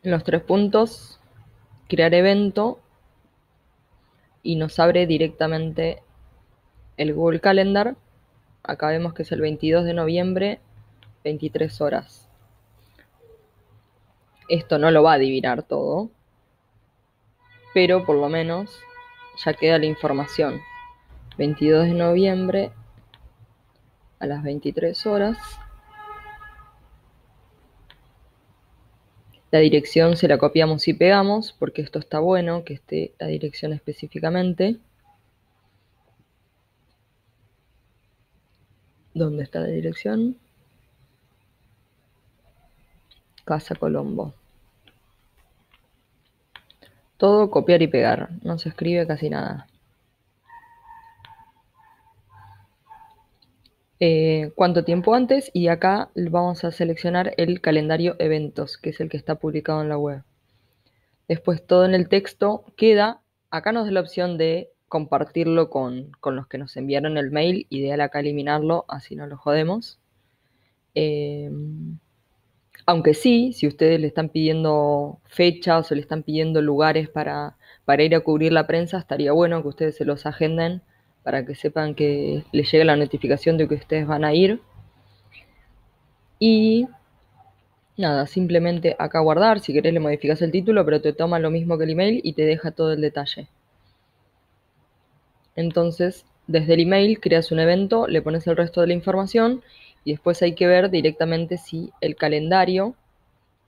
En los tres puntos, crear evento y nos abre directamente el Google Calendar. Acá vemos que es el 22 de noviembre, 23 horas. Esto no lo va a adivinar todo, pero por lo menos ya queda la información. 22 de noviembre a las 23 horas. La dirección se la copiamos y pegamos, porque esto está bueno, que esté la dirección específicamente. ¿Dónde está la dirección? Casa Colombo. Todo copiar y pegar, no se escribe casi nada. Cuánto tiempo antes, y acá vamos a seleccionar el calendario eventos, que es el que está publicado en la web. Después todo en el texto queda. Acá nos da la opción de compartirlo con los que nos enviaron el mail. Ideal acá eliminarlo, así no lo jodemos. Aunque sí, si ustedes le están pidiendo fechas o le están pidiendo lugares para ir a cubrir la prensa, estaría bueno que ustedes se los agenden para que sepan que les llegue la notificación de que ustedes van a ir. Y nada, simplemente acá guardar. Si querés le modificas el título, pero te toma lo mismo que el email y te deja todo el detalle. Entonces, desde el email creas un evento, le pones el resto de la información y después hay que ver directamente si el calendario